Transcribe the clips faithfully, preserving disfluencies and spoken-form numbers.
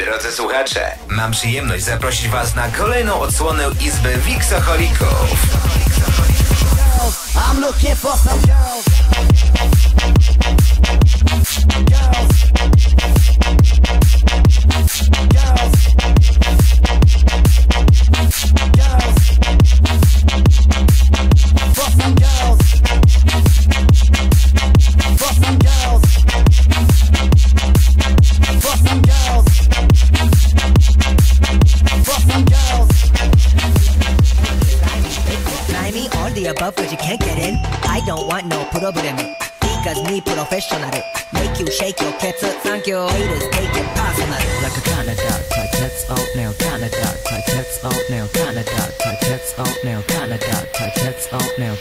Drodzy słuchacze, mam przyjemność zaprosić Was na kolejną odsłonę Izby Wiksoholików. I'm looking for some girls. Girls. Girls. Girls. For some girls. For some girls. For some girls. For some girls. Lie me all the above cause you can't get in. I don't want no problem. Because me professional. Make you shake your cats up. Thank you. Haters take it personal. Like a Canada, tight tits out now, Canada, tight tits out now, Canada, tight tits out now, Canada, tight tits out now,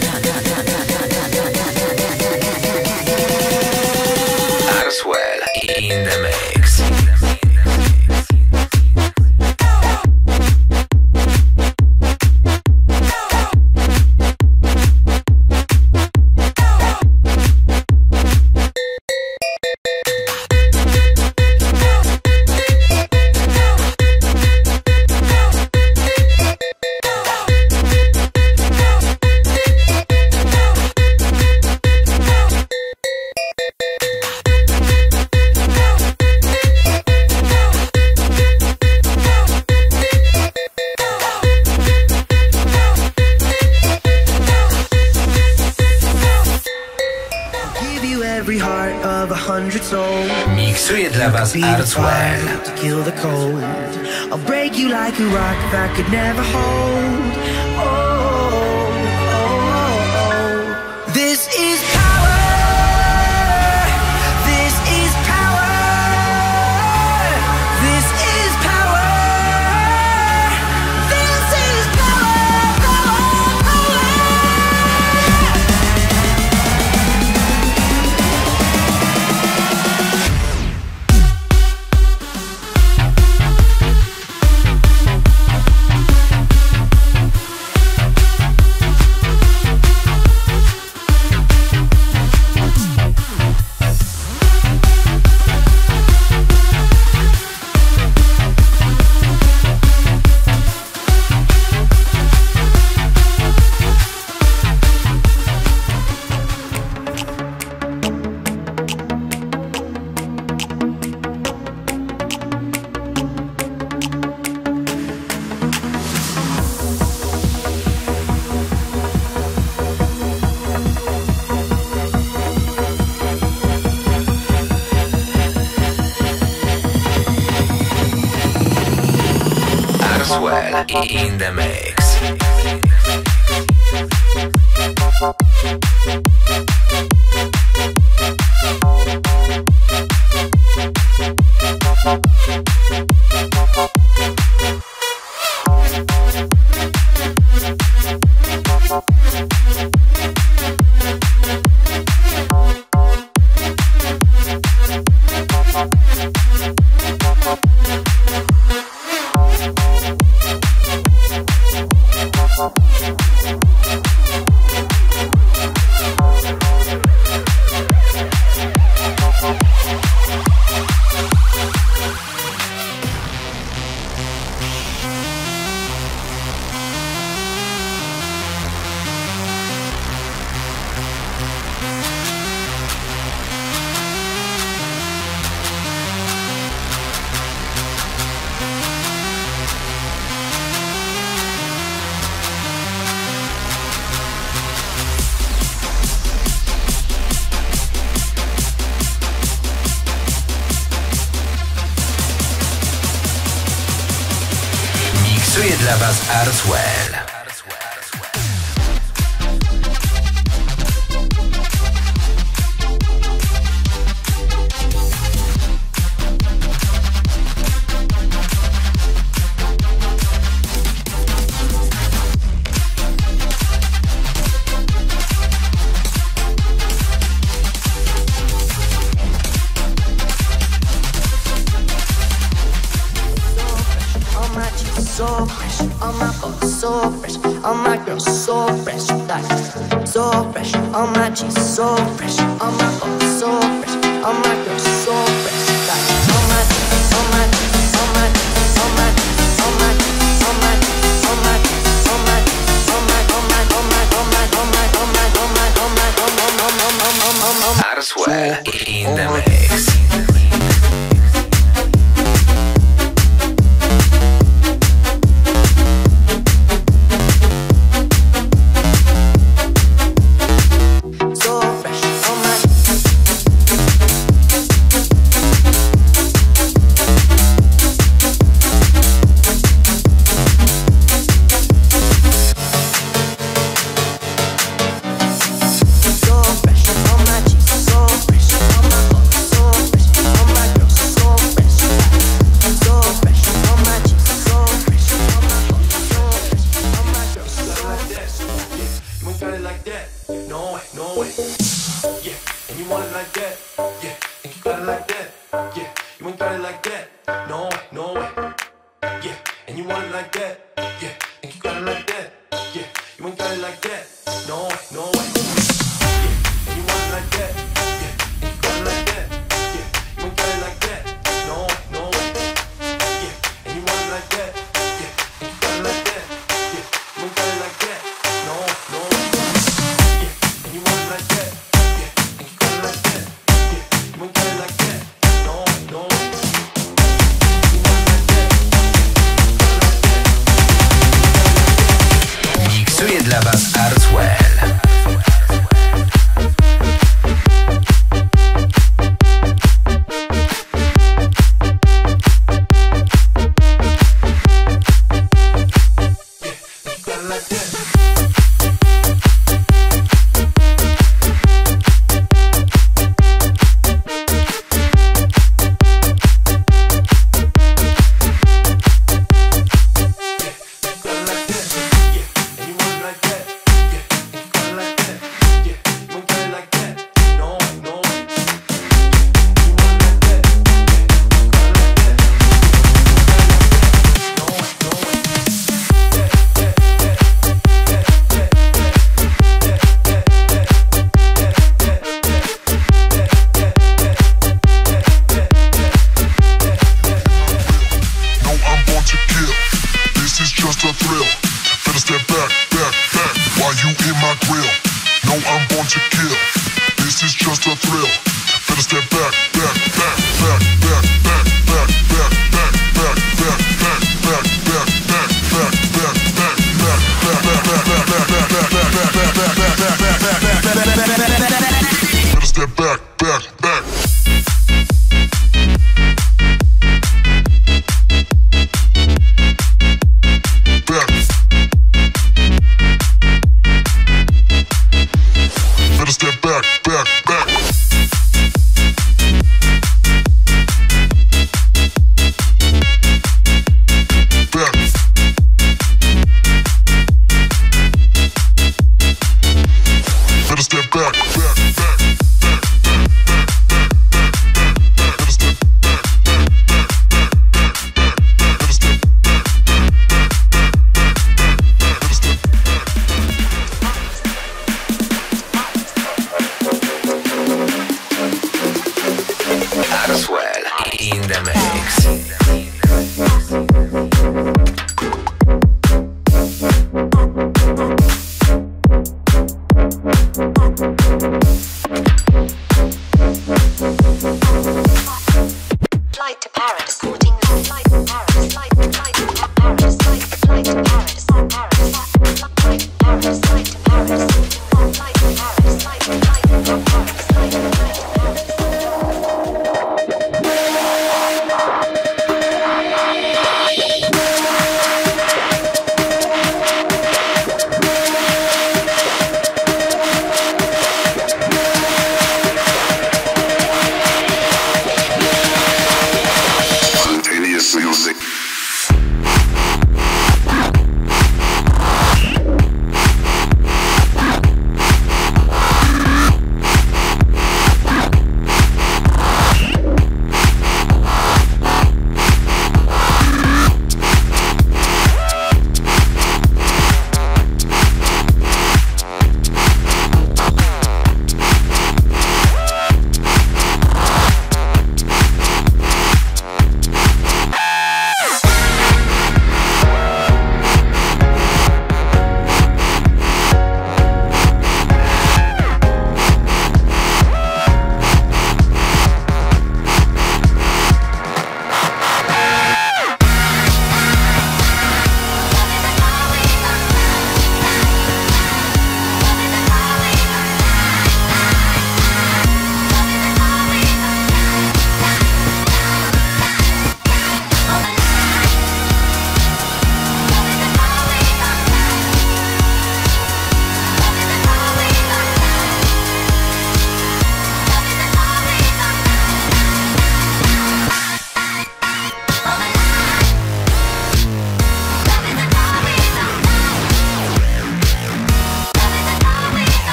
Arswell in the mix. Miksuje dla Was Arswell. To kill the cold, I'll break you like a rock if I could never hold. Oh, oh, oh, oh. This is power. This is power. This is power. This is power, power, power. Arswell in the mix. Miksuje dla Was Arswell. So fresh, all my boys so fresh, all my girls so fresh, like so fresh, all my G's so fresh, all my boys so fresh, all my girls so fresh, like all my G's, all my G's.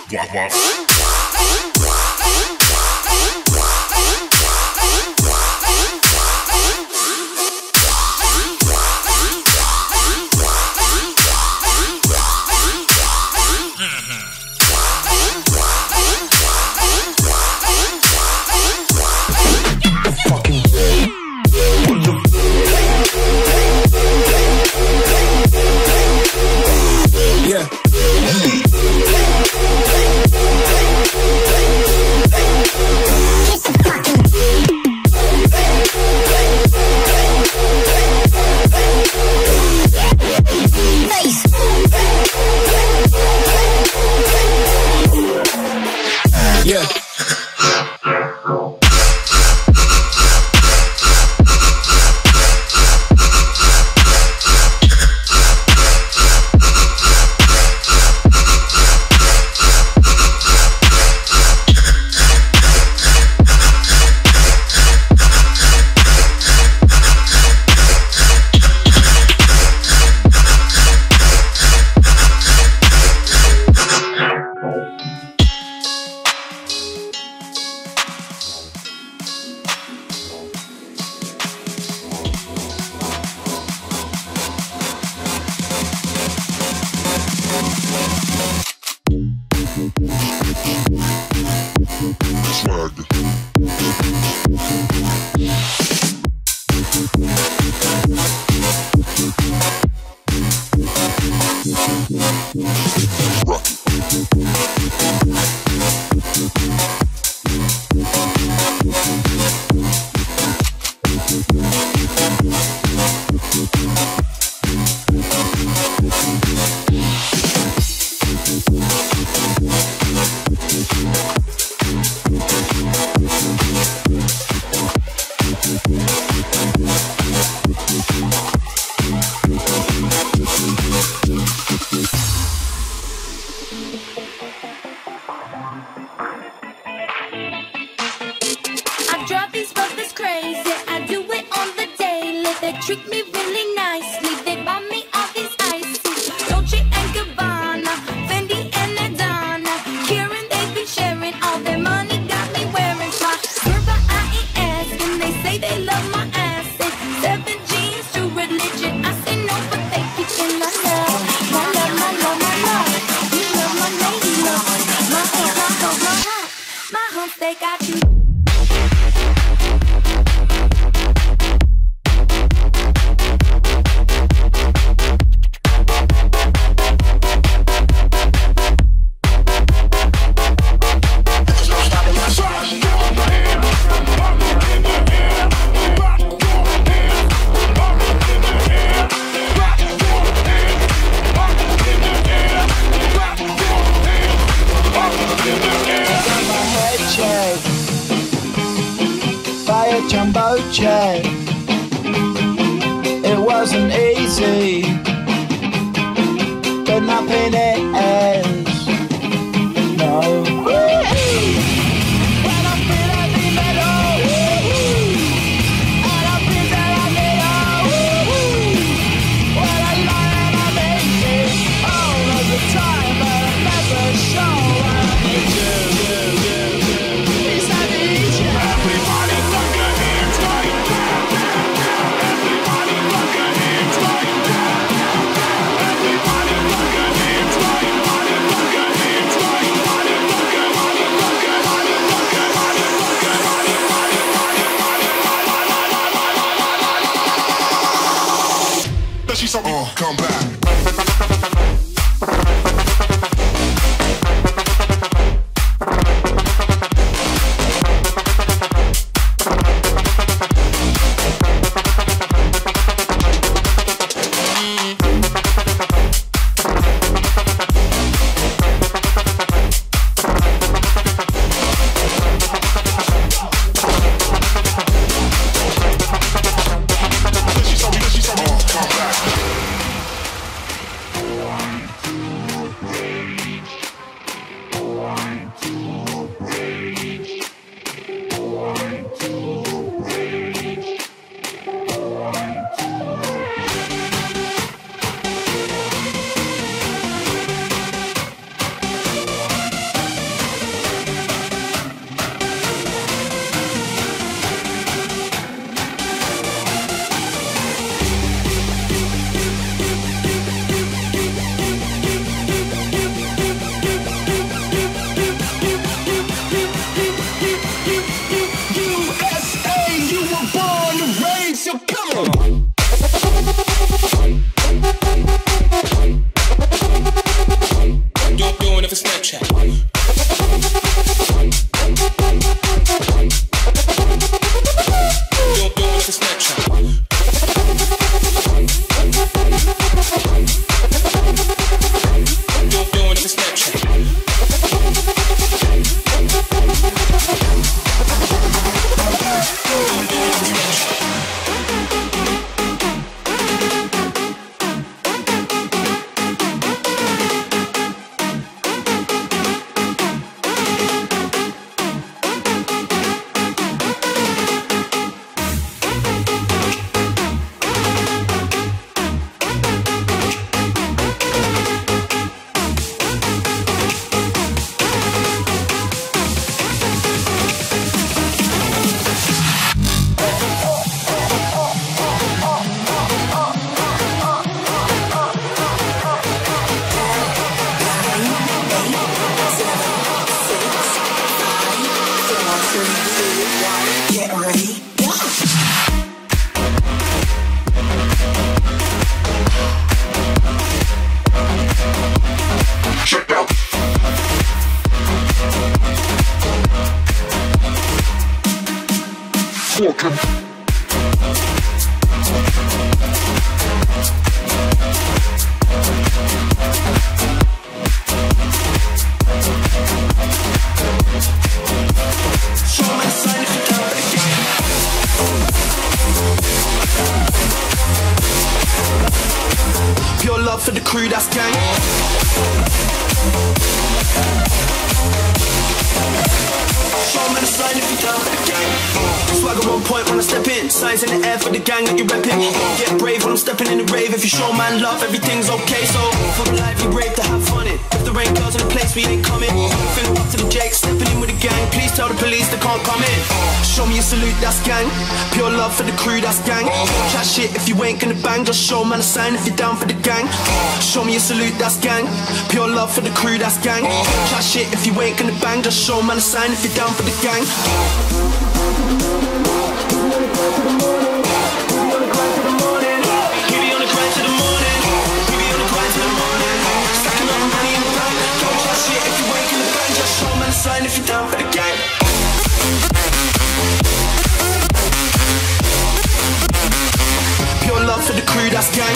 Wop wop. For the crew, that's gang. Show me the sign if you're down for the gang. Swagger on point when I step in. Signs in the air for the gang that you're repping. Get brave when I'm stepping in the rave. If you show man love, everything's okay. So for the life you brave to have fun it. If there ain't girls in the place, we ain't coming. Fill up to the Jake, stepping in with the gang. Please tell the police they can't come in. Show me a salute, that's gang. Pure love for the crew, that's gang. Chat shit if you ain't gonna bang. Just show man a sign if you're down for the gang. Show me a salute, that's gang. Pure love for the crew, that's gang. Chat shit if you ain't gonna bang. Just show man a sign if you're down for the gang. Sign if you're down for the gang. Pure love for the crew, that's gang.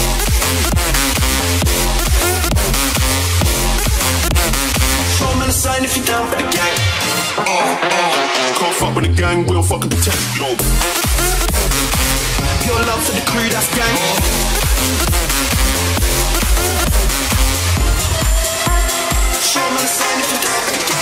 Show man a sign if you're down for the gang. Oh, oh, can't fuck with the gang, we'll fucking protect you. Pure love for the crew, that's gang. Show man a sign if you're down for the gang.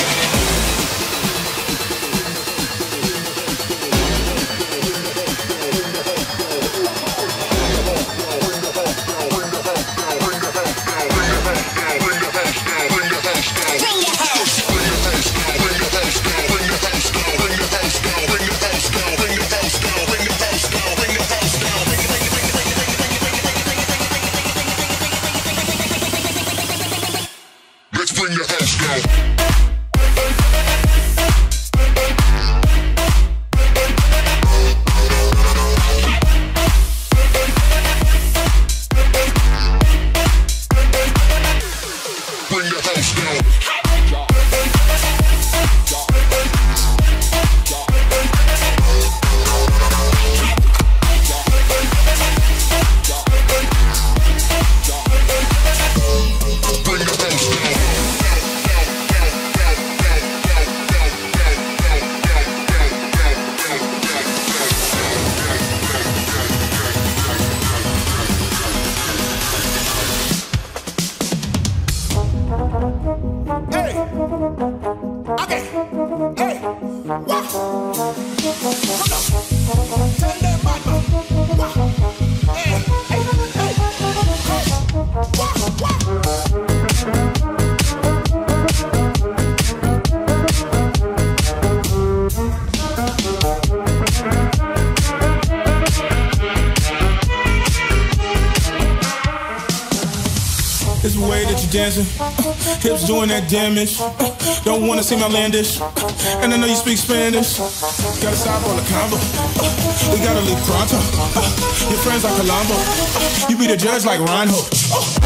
It's the way that you dancing, uh, hips doing that damage. Uh, don't wanna seem outlandish, uh, and I know you speak Spanish. Gotta stop all the combo. Uh, we gotta leave pronto. Uh, your friends like Colombo. Uh, you be the judge like Reinhold. Uh,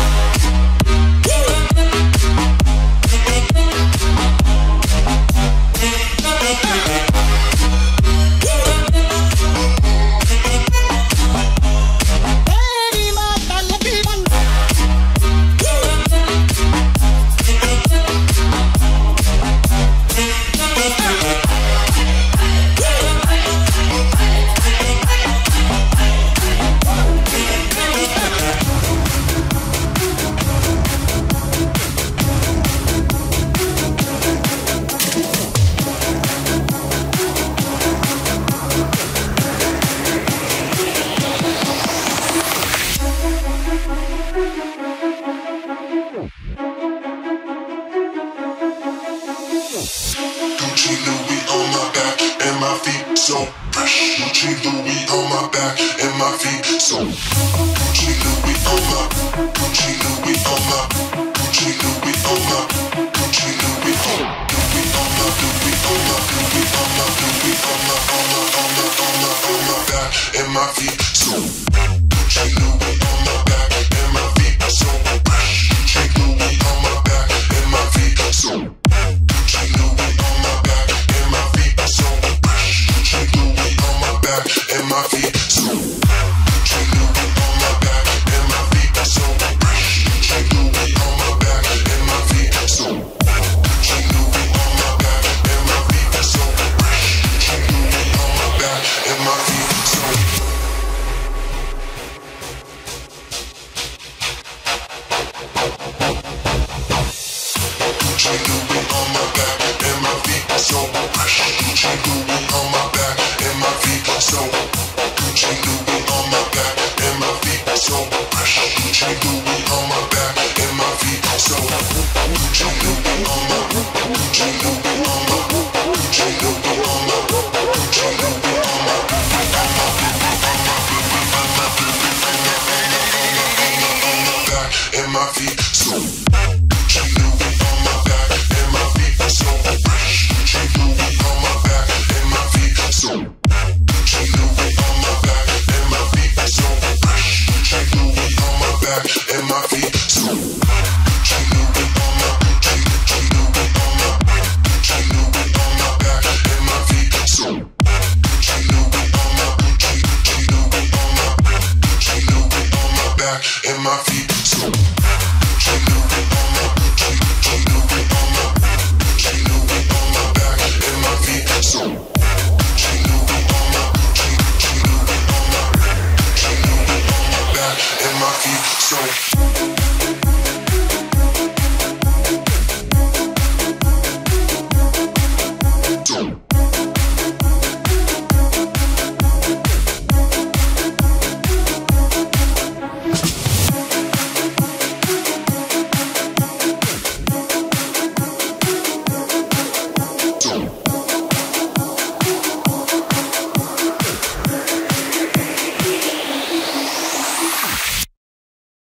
So